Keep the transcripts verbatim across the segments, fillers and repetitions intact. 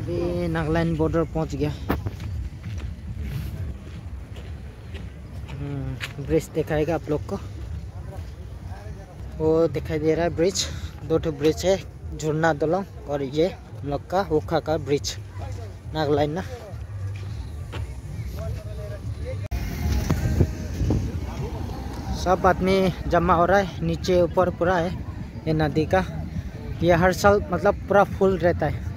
अभी नागालैंड बॉर्डर पहुंच गया। ब्रिज दिखाएगा आप लोग को, वो दिखाई दे रहा है ब्रिज। दो ठो ब्रिज है, झुरना दलोंग और ये हम लोग का ओखा का ब्रिज नागालैंड ना। सब आदमी जमा हो रहा है, नीचे ऊपर पूरा है ये नदी का। ये हर साल मतलब पूरा फुल रहता है।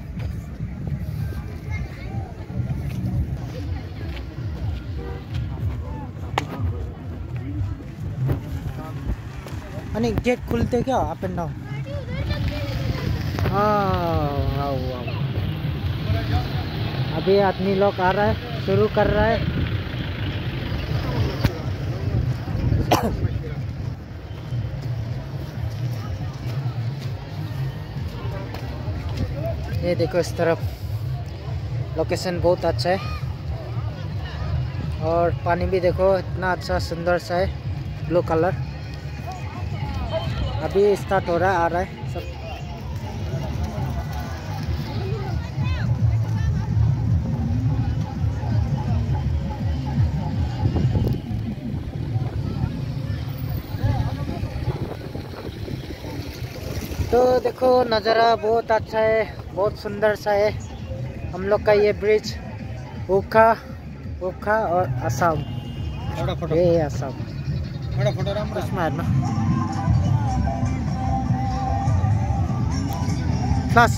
अने गेट खुलते क्या अप एंड डाउन? हाँ, अभी आदमी लोग आ रहा है, शुरू कर रहा है। ये देखो इस तरफ लोकेशन बहुत अच्छा है, और पानी भी देखो इतना अच्छा सुंदर सा है, ब्लू कलर। अभी स्टार्ट हो रहा है, आ रहा है सब। तो देखो नज़ारा बहुत अच्छा है, बहुत सुंदर सा है। हम लोग का ये ब्रिज ओखा ओखा और असम, ये असम ना बस।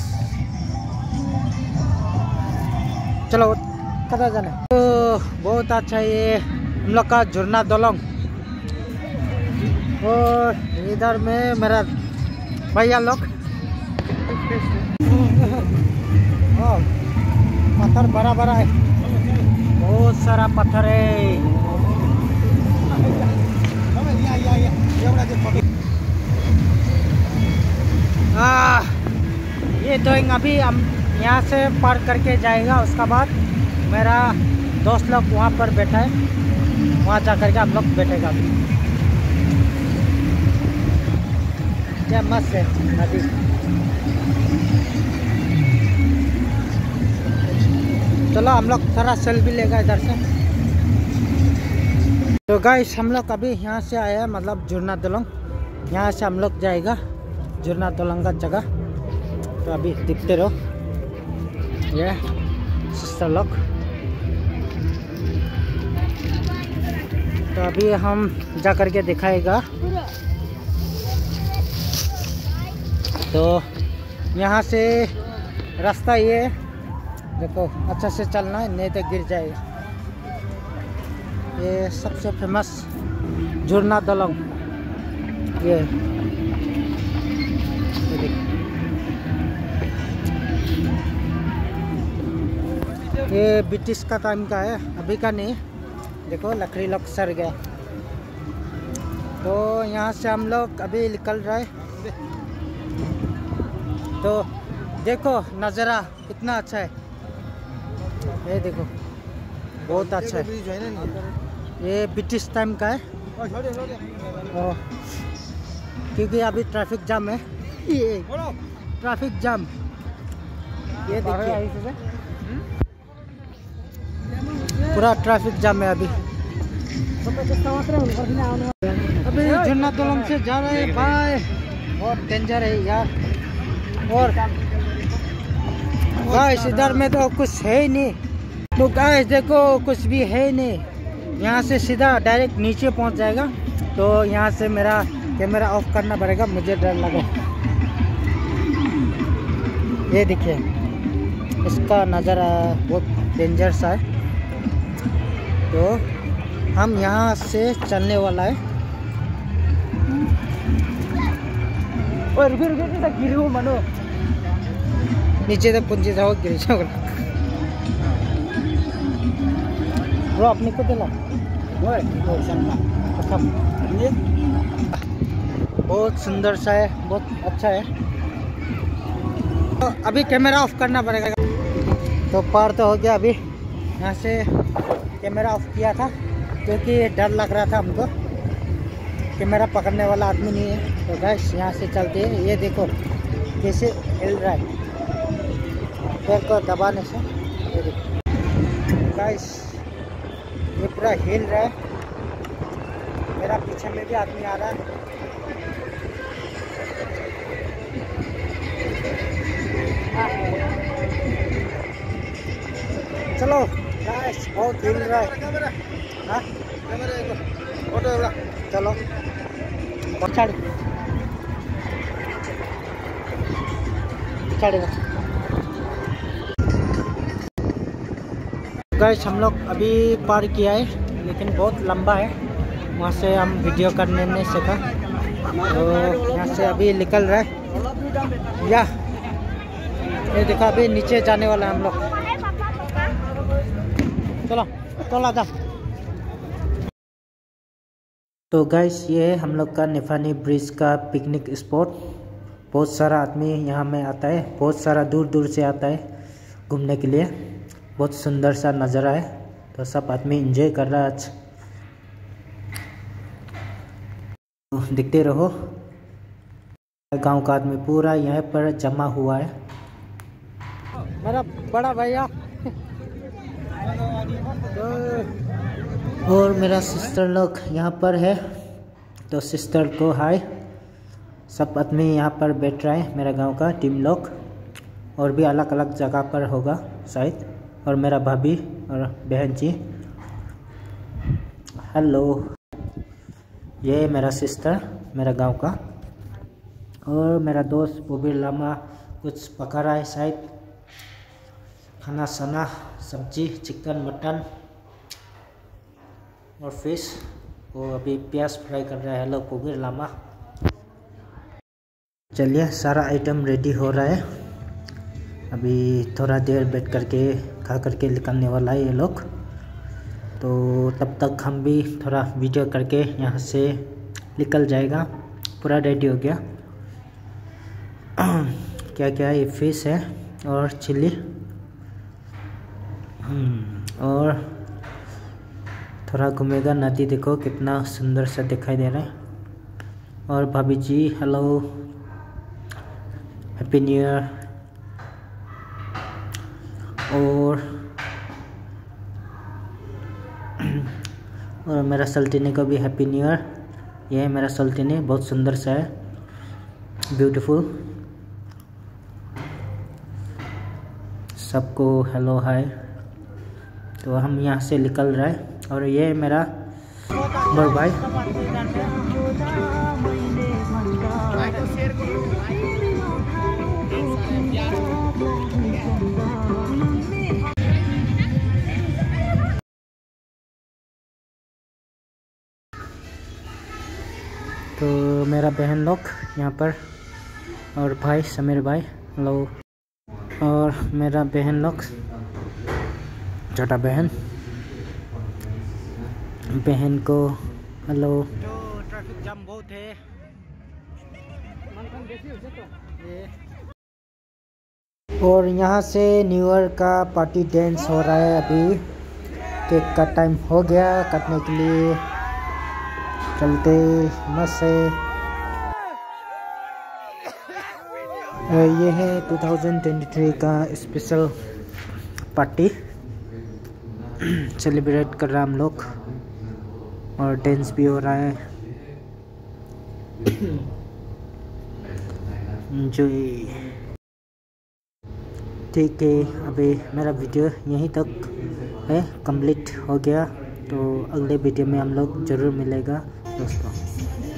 चलो कदा जाना। तो बहुत अच्छा है ये हम लोग का झुरना दलोंग, और इधर में मेरा भैया लोग। पत्थर बड़ा बड़ा है, बहुत सारा पत्थर है। आ, ये तो अभी हम यहाँ से पार करके जाएगा, उसका बाद मेरा दोस्त लोग वहाँ पर बैठा है, वहाँ जा करके हम लोग बैठेगा। क्या मस्त है नदी। चलो हम लोग थोड़ा सेल्फी लेगा इधर से। तो गाइस हम लोग अभी यहाँ से आया, मतलब झुरना दलोंग, यहाँ से हम लोग जाएगा झुरना दलोंग का जगह। तो अभी दिखते रहो, ये सिस्टर लोग। तो अभी हम जा करके दिखाएगा। तो यहाँ से रास्ता ये देखो, अच्छा से चलना है, नहीं तो गिर जाएगा। ये सबसे फेमस झुरना दलोंग ये, ये ये ब्रिटिश का टाइम का है, अभी का नहीं। देखो लकड़ी लोग सड़ गया। तो यहाँ से हम लोग अभी निकल रहे हैं। तो देखो नज़ारा कितना अच्छा है, ये देखो बहुत अच्छा है। ये ब्रिटिश टाइम का है, और क्योंकि अभी ट्रैफिक जाम है, ये ट्रैफिक जाम। ये देखिए पूरा ट्रैफिक जाम है अभी। अभी झुरना दलोंग से जा रहे हैं भाई, बहुत डेंजर है यार। और गाइस इधर में तो कुछ है ही नहीं। तो गाइस देखो कुछ भी है ही नहीं, यहाँ से सीधा डायरेक्ट नीचे पहुँच जाएगा। तो यहाँ से मेरा कैमरा ऑफ करना पड़ेगा, मुझे डर लगा। ये देखिए इसका नज़ारा बहुत डेंजर सा है। तो हम यहाँ से चलने वाला है। और रुके रुके नहीं गिरी हो मनो, नीचे तक पुंजी जाओ गिर जाओ। ब्रो अपने को दिला बहुत सुंदर सा है, बहुत अच्छा है। तो अभी कैमरा ऑफ करना पड़ेगा। तो पार तो हो गया। अभी यहाँ से कैमरा ऑफ किया था क्योंकि डर लग रहा था हमको, कैमरा पकड़ने वाला आदमी नहीं है। तो गाइस यहाँ से चलते हैं। ये देखो कैसे हिल रहा है। पैर को दबाने से। गाइस ये पूरा हिल रहा है, मेरा पीछे में भी आदमी आ रहा है। चलो गाइस बहुत हिल रहा है। हाँ चलो पछाड़ी पछाड़ी। गाइस हम लोग अभी पार किया है, लेकिन बहुत लंबा है, वहाँ से हम वीडियो करने नहीं सका, तो यहाँ से अभी निकल रहा है। या ये देखो अभी नीचे जाने वाला है हम लोग। चलो चलो जा। तो गाइस ये है हम लोग का निफानी ब्रिज का पिकनिक स्पॉट। बहुत सारा आदमी यहाँ में आता है, बहुत सारा दूर दूर से आता है घूमने के लिए। बहुत सुंदर सा नज़ारा है, तो सब आदमी एंजॉय कर रहा है आज। तो देखते रहो, गांव का आदमी पूरा यहाँ पर जमा हुआ है। मेरा बड़ा भैया और मेरा सिस्टर लोग यहाँ पर है, तो सिस्टर को हाय। सब आदमी यहाँ पर बैठ रहा है, मेरा गांव का टीम लोग, और भी अलग अलग जगह पर होगा शायद। और मेरा भाभी और बहन जी, हेलो। ये मेरा सिस्टर मेरा गांव का, और मेरा दोस्त बुबीर लामा कुछ पका रहा है शायद, खाना सना सब्जी चिकन मटन और फिश। वो अभी प्याज फ्राई कर रहा है। हेलो बुबीर लामा। चलिए सारा आइटम रेडी हो रहा है, अभी थोड़ा देर बैठ करके खा करके निकलने वाला है ये लोग। तो तब तक हम भी थोड़ा वीडियो करके यहाँ से निकल जाएगा। पूरा रेडी हो गया। क्या क्या ये फिश है और चिली, और थोड़ा घूमेगा। नदी देखो कितना सुंदर सा दिखाई दे रहा है। और भाभी जी हेलो, हैप्पी न्यू ईयर। और और मेरा सल्टीनी को भी हैप्पी न्यू ईयर। ये है मेरा सल्टीनी, बहुत सुंदर सा है, ब्यूटीफुल। सबको हेलो हाय। तो हम यहाँ से निकल रहे हैं। और ये है मेरा बड़ भाई। तो मेरा बहन लोग यहाँ पर, और भाई समीर भाई हेलो। और मेरा बहन लोग, छोटा बहन, बहन को हेलो। तो ट्रैफिक जाम बहुत है। और यहाँ से न्यू ईयर का पार्टी डांस हो रहा है। अभी केक का टाइम हो गया काटने के लिए, चलते मस्त है। ये है दो हज़ार तेईस का स्पेशल पार्टी सेलिब्रेट कर रहा हम लोग, और डांस भी हो रहा है। एंजॉय। ठीक है, अभी मेरा वीडियो यहीं तक है, कंप्लीट हो गया। तो अगले वीडियो में हम लोग ज़रूर मिलेगा दोस्तों।